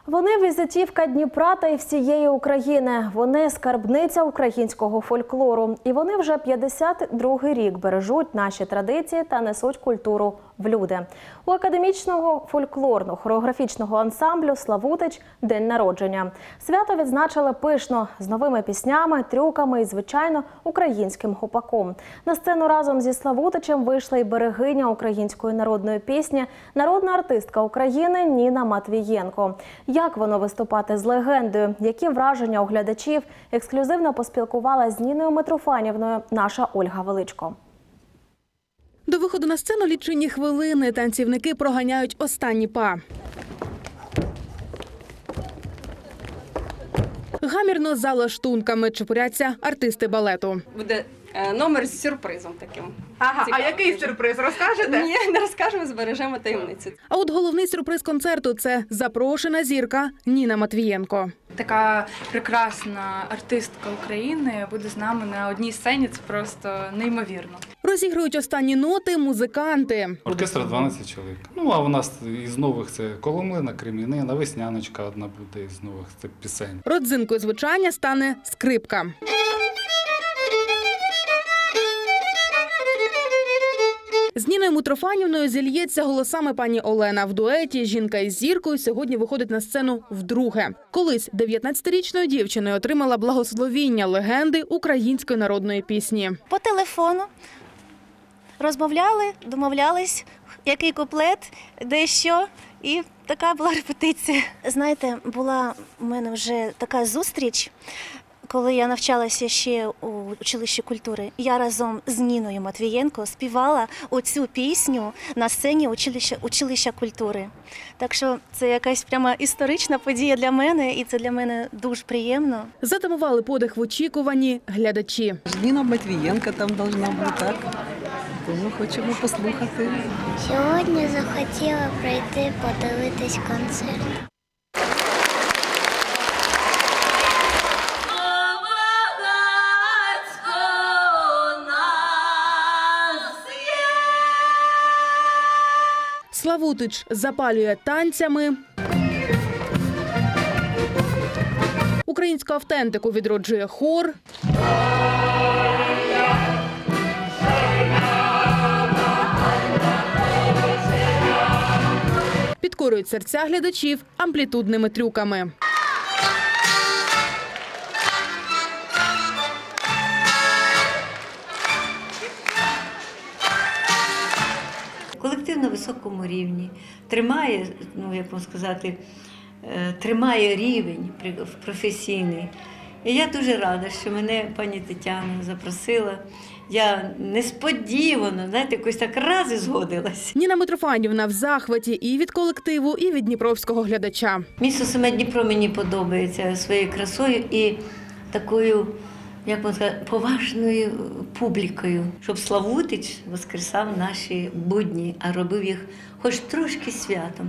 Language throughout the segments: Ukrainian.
Вони – візитівка Дніпра та й всієї України. Вони – скарбниця українського фольклору. І вони вже 52-й рік бережуть наші традиції та несуть культуру в люди. У академічного фольклорно-хореографічного ансамблю «Славутич» день народження. Свято відзначили пишно, з новими піснями, трюками і, звичайно, українським гопаком. На сцену разом зі Славутичем вийшла й берегиня української народної пісні, народна артистка України Ніна Матвієнко. Як воно виступати з легендою? Які враження у глядачів? Ексклюзивно поспілкувалася з Ніною Митрофанівною наша Ольга Величко. До виходу на сцену лічені хвилини. Танцівники проганяють останні па. Гамірно за лаштунками чепуряться артисти балету. Буде номер з сюрпризом таким. Ага, цікавим. а який сюрприз, розкажете? Ні, не розкажемо, збережемо таємницю. А от головний сюрприз концерту – це запрошена зірка Ніна Матвієнко. Така прекрасна артистка України буде з нами на одній сцені, це просто неймовірно. Розігрують останні ноти музиканти. Оркестр 12 чоловік. Ну, а у нас із нових це Коломлина, Кремінина, Весняночка одна буде із нових, це пісень. Родзинкою звучання стане скрипка. З Ніною Митрофанівною зільється голосами пані Олена. В дуеті «Жінка із зіркою» сьогодні виходить на сцену вдруге. Колись 19-річною дівчиною отримала благословіння легенди української народної пісні. По телефону розмовляли, домовлялись, який куплет, де що, і така була репетиція. Знаєте, була у мене вже така зустріч, коли я навчалася ще у училищі культури. Я разом з Ніною Матвієнко співала оцю пісню на сцені училища культури. Так що це якась прямо історична подія для мене, і це для мене дуже приємно. Затамували подих в очікуванні глядачі. Ніна Матвієнко там должна бути, так? Тому хочемо послухати. Сьогодні захотіла прийти подивитись концерт. Славутич запалює танцями. Українську автентику відроджує хор. Підкорюють серця глядачів амплітудними трюками. Колектив на високому рівні, тримає, як вам сказати, тримає рівень професійний. І я дуже рада, що мене пані Тетяна запросила. Я несподівано, знаєте, якось так раз і згодилась. Ніна Митрофанівна в захваті і від колективу, і від дніпровського глядача. Місто саме Дніпро мені подобається своєю красою і такою, як можна сказати, поважною публікою, щоб Славутич воскресав наші будні, а робив їх хоч трошки святом.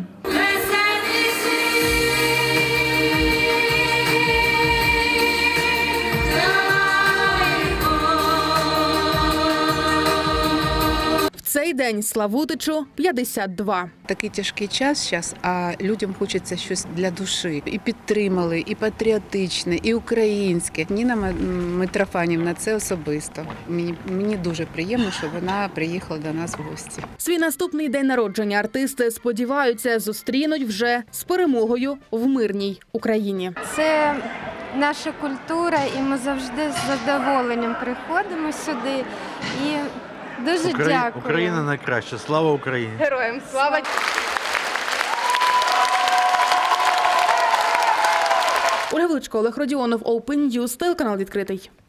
В цей день Славутичу 52. Такий тяжкий час зараз, а людям хочеться щось для душі. І підтримали, і патріотичне, і українське. Ніна Митрофанівна – це особисто. Мені дуже приємно, що вона приїхала до нас в гості. Свій наступний день народження артисти сподіваються зустрінуть вже з перемогою в мирній Україні. Це наша культура, і ми завжди з задоволенням приходимо сюди. І дуже дякую. Україна найкраща. Слава Україні! Героям слава! Ольга Величко, Олег Родіонов, Open News, телеканал «Відкритий».